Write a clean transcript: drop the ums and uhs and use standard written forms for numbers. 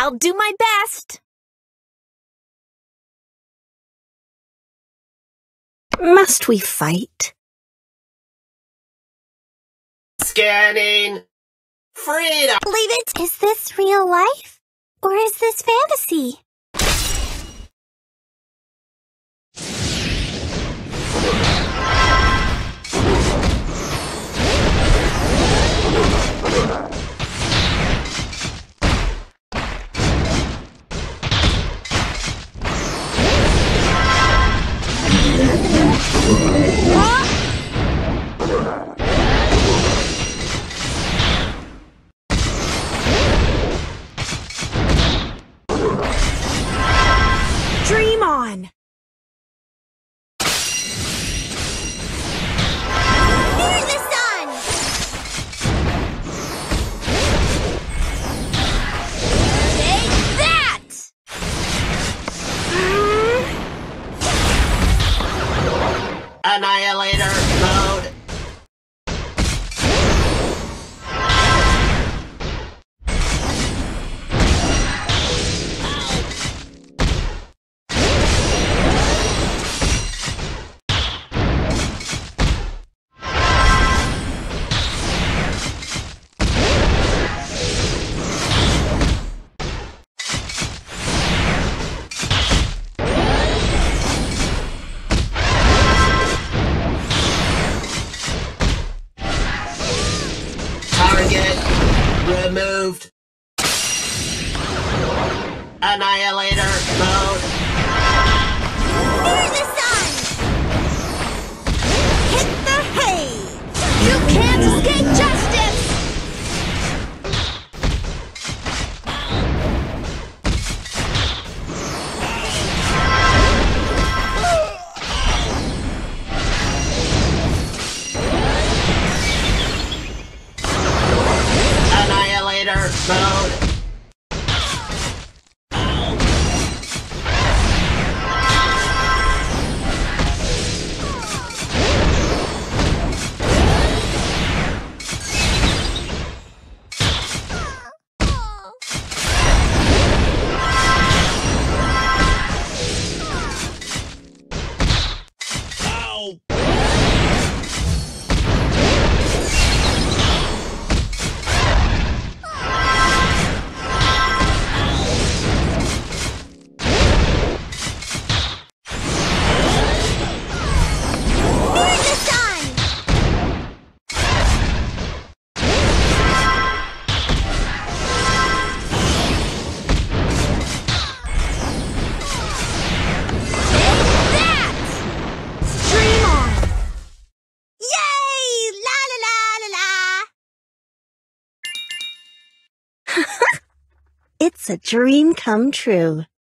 I'll do my best. Must we fight? Scanning. Freedom. Believe it? Is this real life? Or is this fantasy? Dream on! Near the sun! Take that! Annihilator mode. Target removed. Annihilator mode. Near the sun! Hit the hay! You can't escape justice! Annihilator mode. Near the sun! Take that! Dream on! Yay! La la la la la! It's a dream come true.